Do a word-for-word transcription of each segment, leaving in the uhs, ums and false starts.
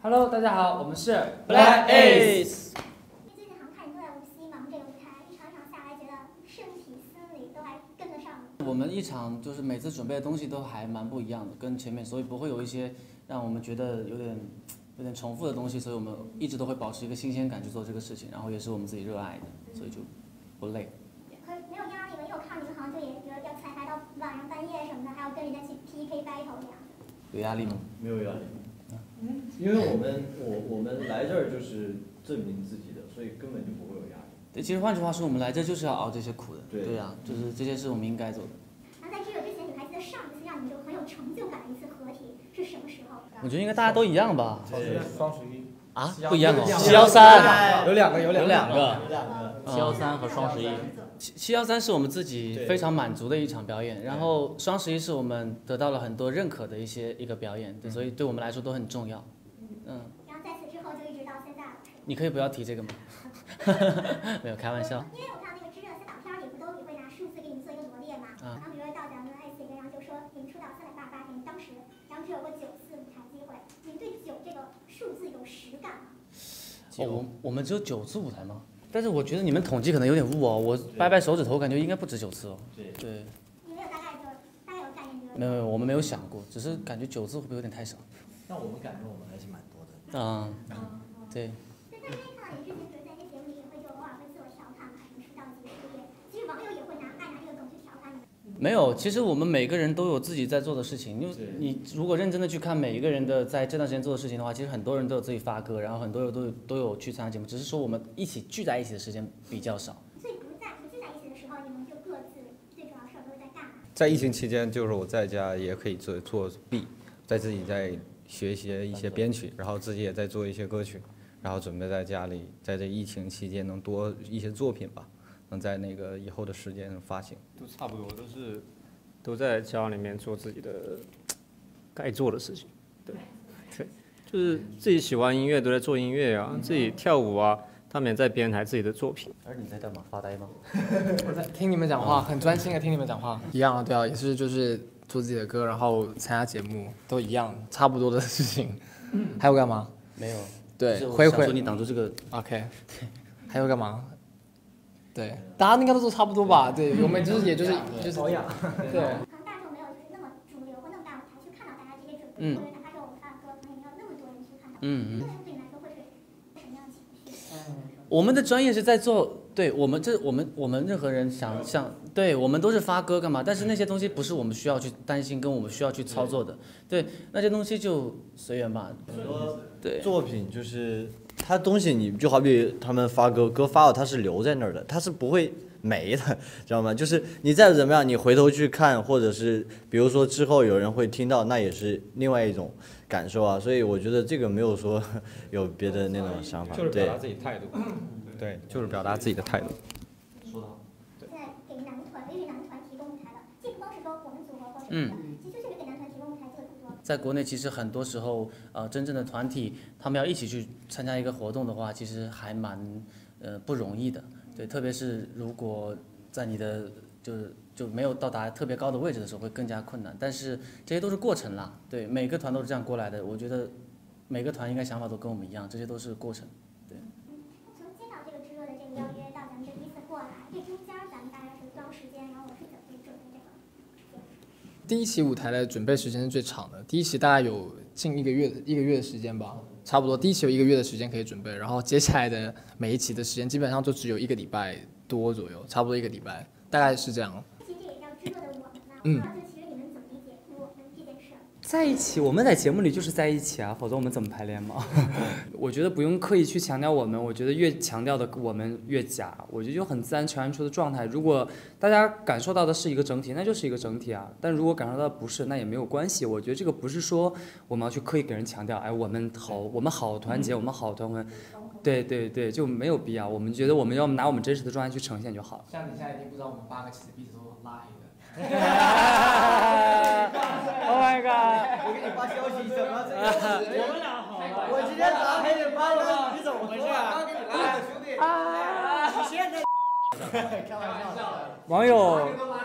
Hello， 大家好，我们是 Black Ace。 最近好像看你都在无锡忙这个舞台，一场场下来，觉得身体、心理都还跟得上。 我们一场就是每次准备的东西都还蛮不一样的，跟前面，所以不会有一些让我们觉得有点有点重复的东西，所以我们一直都会保持一个新鲜感去做这个事情，然后也是我们自己热爱的，所以就不累。 可没有压力吗？因为我看你们好像就也比如要彩排到晚上半夜什么的，还要跟人家去 P K battle 这样。 有压力吗？ 没有压力。嗯，因为我们我我们来这儿就是证明自己的，所以根本就不会有压力。 对，其实换句话说，我们来这就是要熬这些苦的。 对。 对啊，就是这些是我们应该做的。 那在这个之前，你还记得上一次让你就很有成就感的一次合体是什么时候？ 我觉得应该大家都一样吧。 对，双十一。 啊，不一样哦。 七幺三有两个， 有两个， 有两个。 七幺三和双十一。 七七幺三是我们自己非常满足的一场表演，然后双十一是我们得到了很多认可的一些一个表演，对，所以对我们来说都很重要。嗯。 然后在此之后就一直到现在了。 你可以不要提这个吗？没有，开玩笑。 因为我看那个知热三档片里不都也会拿数字给你们做一个罗列嘛？然后比如说到咱们爱奇艺，然后就说你们出道三百八十八天，当时然后只有过九次舞台机会，你们对九这个数字有实感吗？ 哦，我我们只有九次舞台吗？但是我觉得你们统计可能有点误哦，我掰掰手指头，感觉应该不止九次哦。对。 你没有大概就大概有概念？ 没有没有，我们没有想过，只是感觉九次会不会有点太少？ 那我们感觉我们还是蛮多的。 嗯，对。 对，但是看到你之前比如在一些节目里也会就偶尔会自我调侃嘛，什么出道几个事业，其实网友也会拿爱拿这个梗去调侃你。 没有，其实我们每个人都有自己在做的事情。因为你如果认真的去看每一个人的在这段时间做的事情的话，其实很多人都有自己发歌，然后很多人都有都有去参加节目，只是说我们一起聚在一起的时间比较少。 所以不在不聚在一起的时候，你们就各自最主要事儿都是在干嘛？ 在疫情期间，就是我在家也可以做做 B， 在自己在学习一些编曲，然后自己也在做一些歌曲，然后准备在家里在这疫情期间能多一些作品吧。能在那个以后的时间发行， 都差不多，都是都在家里面做自己的该做的事情，对，对，就是自己喜欢音乐都在做音乐啊，自己跳舞啊，他们也在编排自己的作品。 而你在干嘛？发呆吗？ 我在听你们讲话，很专心的听你们讲话。一样啊，对啊，也是就是做自己的歌，然后参加节目，都一样，差不多的事情。还有干嘛？ 没有。 对， 挥挥。你挡住这个。 OK。还有干嘛？对，大家应该都做差不多吧？对，我们就是也就是就是保养。对。 可能大众没有就是那么主流或那么大舞台去看到大家这些准备，或者哪怕是我们发的歌，可能也没有那么多人去看到。嗯嗯。那对你来说会是什么样的情绪？ 我们的专业是在做，对我们这我们我们任何人想像，对我们都是发歌干嘛？但是那些东西不是我们需要去担心，跟我们需要去操作的。对，那些东西就随缘吧。 很多对作品就是。他东西你就好比他们发歌，歌发了它是留在那儿的，它是不会没的，知道吗？就是你再怎么样，你回头去看，或者是比如说之后有人会听到，那也是另外一种感受啊。所以我觉得这个没有说有别的那种想法， 就是表达自己态度。 对，就是表达自己的态度。 说得好。 现在给男团，为男团提供舞台了，既不光是说我们组合或者嗯。 其实就是给男团提供舞台做的很多。 在国内，其实很多时候，呃，真正的团体，他们要一起去参加一个活动的话，其实还蛮，呃，不容易的。对，特别是如果在你的就是就没有到达特别高的位置的时候，会更加困难。但是这些都是过程啦，对，每个团都是这样过来的。我觉得每个团应该想法都跟我们一样，这些都是过程。对。 从接到这个知热的这个邀约到咱们这第一次过来，这中间咱们大概是多长时间？然后我是怎么准备这个？ 第一期舞台的准备时间是最长的，第一期大概有近一个月一个月的时间吧，差不多。第一期有一个月的时间可以准备，然后接下来的每一期的时间基本上就只有一个礼拜多左右，差不多一个礼拜，大概是这样。 其实这也叫知热的我们嘛， 嗯。 其实你们怎么理解我们这件事？ 在一起，我们在节目里就是在一起啊，否则我们怎么排练嘛？我觉得不用刻意去强调我们，我觉得越强调的我们越假。我觉得就很自然全出的状态。如果大家感受到的是一个整体，那就是一个整体啊。但如果感受到的不是，那也没有关系。我觉得这个不是说我们要去刻意给人强调，哎，我们好，我们好团结，我们好团结。对对对，就没有必要。我们觉得我们要拿我们真实的状态去呈现就好。 像你现在已经不知道我们八个其实彼此都拉黑的。 Oh my god！ 我给你发消息，怎么这个？我们俩好。我今天早上给你发了，你怎么回事啊？刚给你拉的兄弟。啊！你现在。开玩笑。 网友。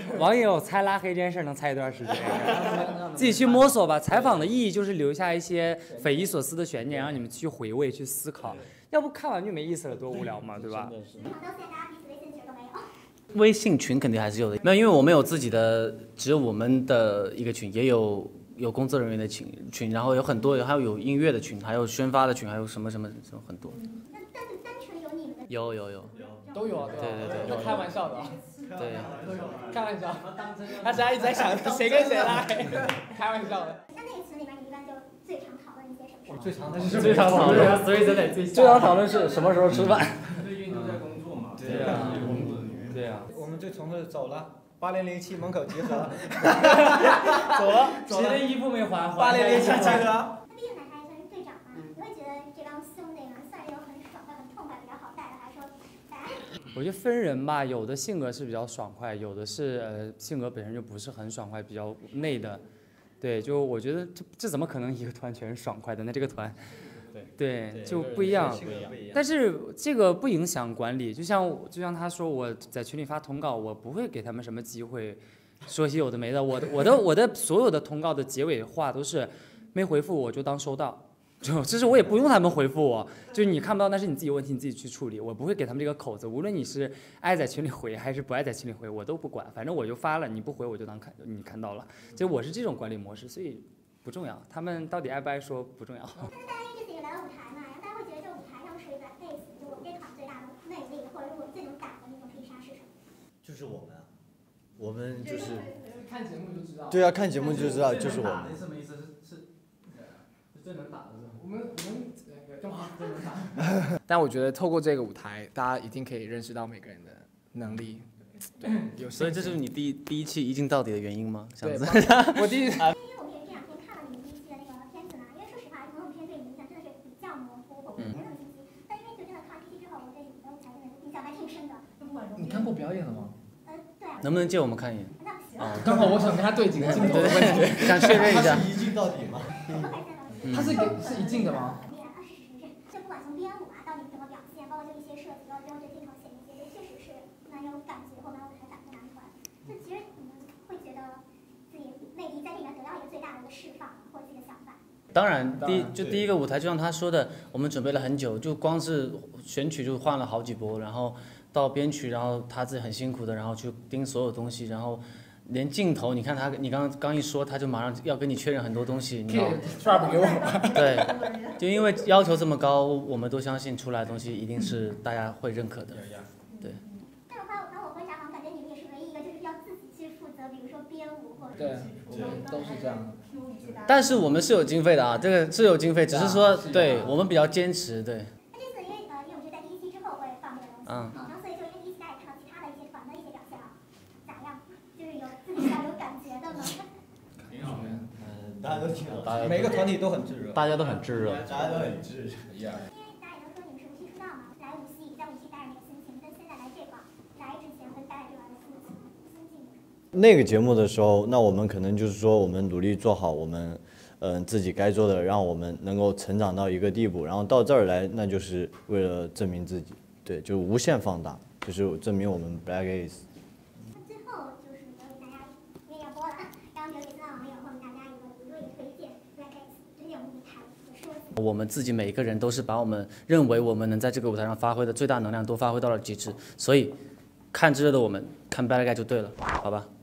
网友猜拉黑这件事能猜一段时间？自己去摸索吧。采访的意义就是留下一些匪夷所思的悬念，让你们去回味、去思考。要不看完就没意思了，多无聊嘛，对吧？ 到现在大家彼此微信群都没有。 微信群肯定还是有的，没有，因为我们有自己的，只有我们的一个群，也有有工作人员的群群，然后有很多，还有有音乐的群，还有宣发的群，还有什么什么什么很多。 那但是单纯有你们的有有有都有啊，对吧？ 对对对都开玩笑的啊， 对， 开玩笑。他现在一直在想谁跟谁拉黑，开玩笑的。 那那个群里面，你一般就最常讨论一些什么事儿？ 最常的是最常讨论，所以咱得最最常讨论是什么时候吃饭。 最近都在工作嘛。 对呀，对呀。 我们最常说的走了，八零零七门口集合。 走了，谁的衣服没还？ 八零零七集合。 那毕竟奶茶也算是队长嘛，你会觉得这帮兄弟们算是有很爽快、很痛快、比较好带的，还是说大家？ 我觉得分人吧，有的性格是比较爽快，有的是呃性格本身就不是很爽快，比较内的。对，就我觉得这这怎么可能一个团全是爽快的？那这个团，对对就不一样。但是这个不影响管理，就像就像他说我在群里发通告，我不会给他们什么机会说些有的没的。我的我的我的所有的通告的结尾话都是没回复我就当收到。就就是我也不用他们回复我，就是你看不到那是你自己问题，你自己去处理，我不会给他们这个口子。无论你是爱在群里回还是不爱在群里回，我都不管，反正我就发了，你不回我就当看你看到了。就我是这种管理模式，所以不重要，他们到底爱不爱说不重要。 但是大家因为这次也来了舞台嘛，然后大家会觉得这个舞台上是一个 base，就我们这团最大的魅力，或者是我最能打的那种披萨是什么？ 就是我们啊，我们就是看节目就知道。 对啊，看节目就知道就是我们。 什么意思？是是最能打的是我们我们那个中华最能打。但我觉得透过这个舞台，大家一定可以认识到每个人的能力。对，有所以这就是你第一第一期一镜到底的原因吗？ 对， 子我第一。 因为我们也这两天看了你们第一期的那个片子嘛，因为说实话，朋友片对你影响真的是比较模糊，或者没那么清晰。但因为就真的看完第一期之后，我对你的舞台真的印象还挺深的。 你看过表演了吗？ 呃，对啊。 能不能借我们看一眼？ 那不行。 哦， 刚好我想跟他对几个镜头的问题， 想确认一下。 一镜到底吗？ 他是给是一镜的吗？ 就不管从编舞啊到你怎么表现，包括就一些设计，包括最后这镜头衔接，这确实是蛮有感觉或蛮有舞台感的男团。就其实你们会觉得自己魅力在里面得到一个最大的一个释放，或者自己的想法。 当然，第一就第一个舞台，就像他说的，我们准备了很久，就光是选曲就换了好几波，然后到编曲，然后他自己很辛苦的，然后去盯所有东西，然后连镜头，你看他，你刚刚一说，他就马上要跟你确认很多东西，你知道吗？ trap 给我。 对，就因为要求这么高，我们都相信出来的东西一定是大家会认可的。对。 但是当我观察，好像感觉你们也是唯一一个就是要自己去负责，比如说编舞或者对，我们都是这样。 但是我们是有经费的啊，这个是有经费，只是说对我们比较坚持，对。 那这次因为呃，因为我们是在第一期之后会放这个东西， 嗯。 然后所以就因为第一期大家也看到其他的一些团的一些表现啊，咋样？就是有自己比较有感觉的吗？ 挺好的。 嗯，大家都挺好， 每个团体都很炙热。 大家都很炙热。 大家都很炙热。 因为大家也都说你们是无锡出道嘛，来无锡，在无锡待着那个心情，跟现在来这块来之前跟待着这块的心情心境。 那个节目的时候，那我们可能就是说，我们努力做好我们，嗯、呃，自己该做的，让我们能够成长到一个地步，然后到这儿来，那就是为了证明自己，对，就无限放大，就是证明我们 Black Ace。 那最后就是留给大家，因为要播了，然后留给新浪网友或者大家一个一个推荐 Black Ace 推荐我们舞台的说辞。 我们自己每一个人都是把我们认为我们能在这个舞台上发挥的最大能量都发挥到了极致，所以看炙热的我们，看 Black Ace 就对了，好吧？